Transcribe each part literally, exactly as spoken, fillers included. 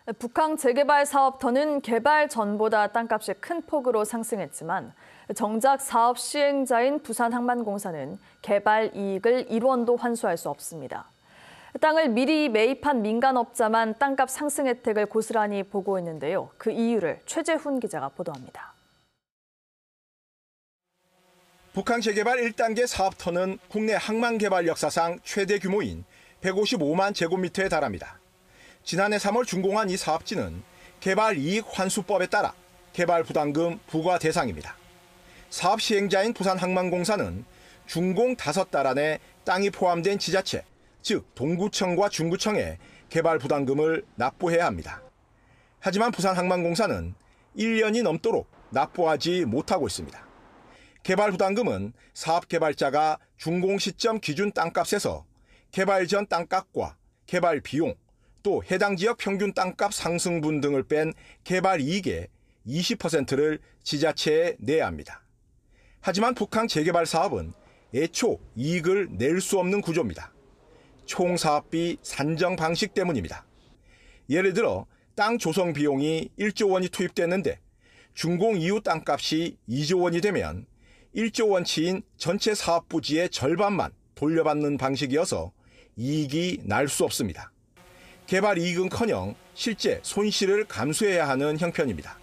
북항 재개발 사업터는 개발 전보다 땅값이 큰 폭으로 상승했지만 정작 사업 시행자인 부산항만공사는 개발 이익을 일 원도 환수할 수 없습니다. 땅을 미리 매입한 민간업자만 땅값 상승 혜택을 고스란히 보고 있는데요. 그 이유를 최재훈 기자가 보도합니다. 북항 재개발 일 단계 사업터는 국내 항만개발 역사상 최대 규모인 백오십오만 제곱미터에 달합니다. 지난해 삼월 준공한 이 사업지는 개발 이익 환수법에 따라 개발 부담금 부과 대상입니다. 사업 시행자인 부산항만공사는 준공 다섯 달 안에 땅이 포함된 지자체, 즉 동구청과 중구청에 개발 부담금을 납부해야 합니다. 하지만 부산항만공사는 일 년이 넘도록 납부하지 못하고 있습니다. 개발 부담금은 사업 개발자가 준공 시점 기준 땅값에서 개발 전 땅값과 개발 비용, 또 해당 지역 평균 땅값 상승분 등을 뺀 개발 이익의 이십 퍼센트를 지자체에 내야 합니다. 하지만 북항 재개발 사업은 애초 이익을 낼 수 없는 구조입니다. 총 사업비 산정 방식 때문입니다. 예를 들어 땅 조성 비용이 일조 원이 투입됐는데 준공 이후 땅값이 이조 원이 되면 일조 원치인 전체 사업 부지의 절반만 돌려받는 방식이어서 이익이 날 수 없습니다. 개발 이익은커녕 실제 손실을 감수해야 하는 형편입니다.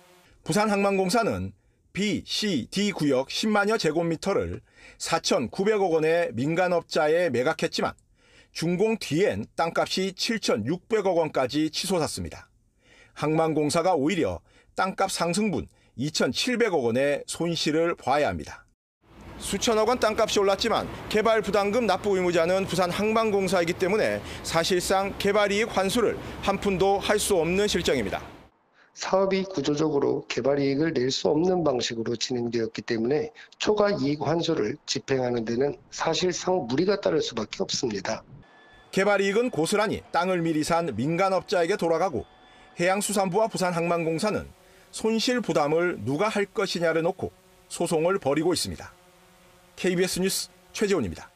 부산항만공사는 B, C, D 구역 십만여 제곱미터를 사천구백억 원의 민간업자에 매각했지만 준공 뒤엔 땅값이 칠천육백억 원까지 치솟았습니다. 항만공사가 오히려 땅값 상승분 이천칠백억 원의 손실을 봐야 합니다. 수천억 원 땅값이 올랐지만 개발 부담금 납부 의무자는 부산항만공사이기 때문에 사실상 개발이익 환수를 한 푼도 할 수 없는 실정입니다. 사업이 구조적으로 개발이익을 낼 수 없는 방식으로 진행되었기 때문에 초과 이익 환수를 집행하는 데는 사실상 무리가 따를 수밖에 없습니다. 개발이익은 고스란히 땅을 미리 산 민간업자에게 돌아가고 해양수산부와 부산항만공사는 손실 부담을 누가 할 것이냐를 놓고 소송을 벌이고 있습니다. 케이비에스 뉴스 최재훈입니다.